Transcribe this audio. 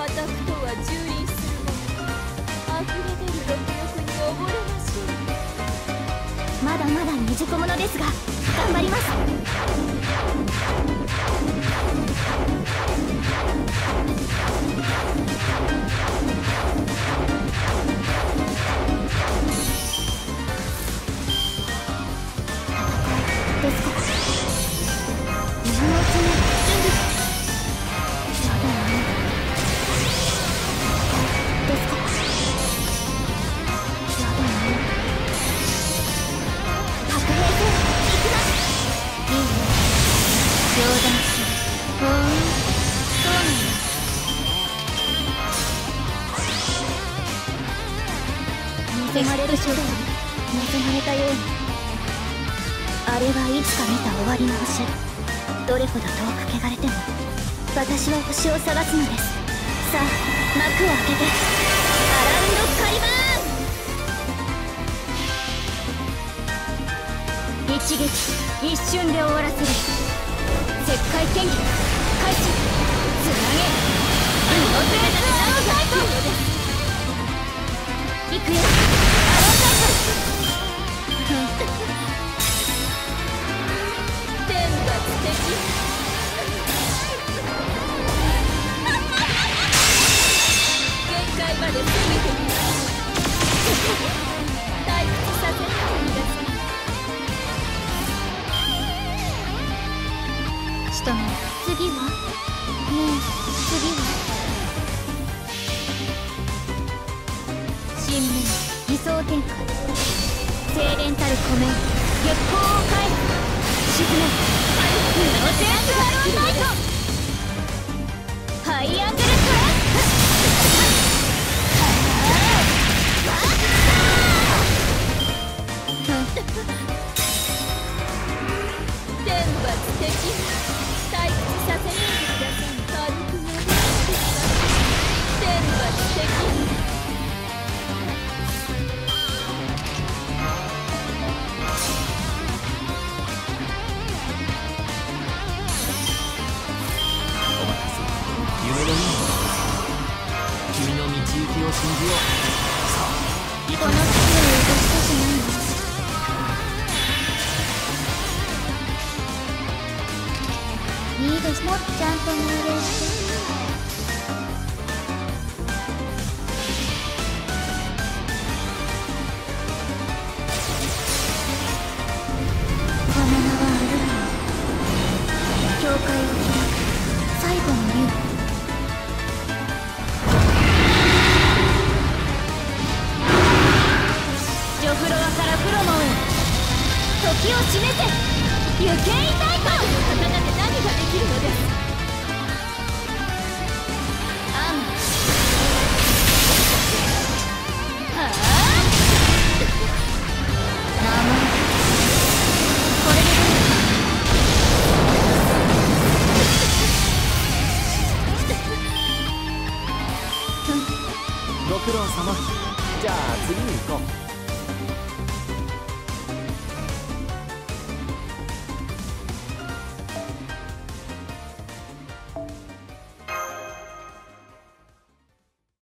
タクとは蹂躙するもの、溢れ出る毒欲に溺れましょう。 まだまだ未熟者ですが頑張ります。ですか。今のうちに準備。まだなのですか。やだな。白兵戦行きます。いいね。冗談し。ほーん、そうなんだ。望まれる書道、望まれたように。あれはいつか見た終わりの星。どれほど遠く汚れても私は星を探すのです。さあ幕を開けてアラウンドカリバーン。一撃一瞬で終わらせる。石灰剣技開始。つなげアローテースアロータイプ。いくよアロータイプ。 天罰的。限界まで攻めてみます。退屈させないでください。 仕留め。次はねえ次は新面偽装天下精錬たる湖面月光を返す。沈め布のセンスアローナイト。ハイアングルトラック。 天罰的。退屈させないでください。軽くやります。天罰的。 夢のように君の道行きを信じよう。さあ行この月を落としたくないの。いいです。もっちゃんと命令して。この名はアルバム。教会を開く最後の竜。ジョフロワからフロモへ時を示せ。行けいたいと。 刀で何ができるのです。 アンはあ名前これでご苦労様。じゃあ次に行こう。